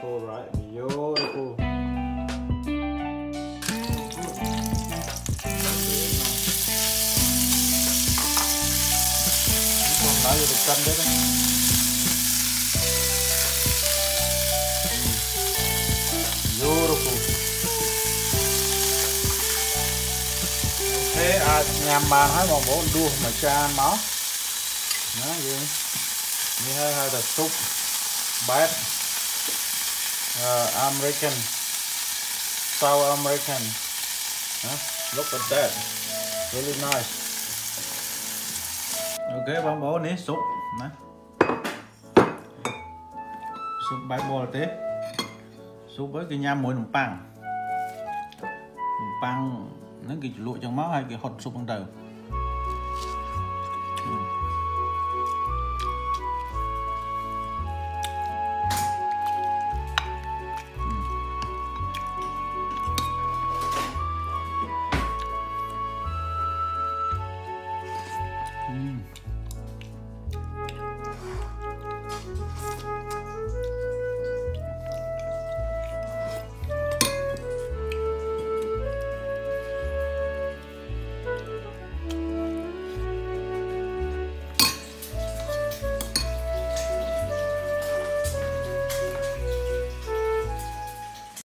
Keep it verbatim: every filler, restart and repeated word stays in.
beautiful, right? Beautiful. Còn nói được cân đấy đấy. Beautiful. Thế à, nhằm bàn hai bọn bố đua mà cha máu. Đó gì? Như hay hay là soup, bát, uh, American, South American. Huh? Look at that, really nice. Ok, bông bố ní soup, nè. Soup bát bò là thế. Soup với cái nham muối nấm pang, nấm pang nó cái lụa trong máu hay cái hột soup bằng đầu.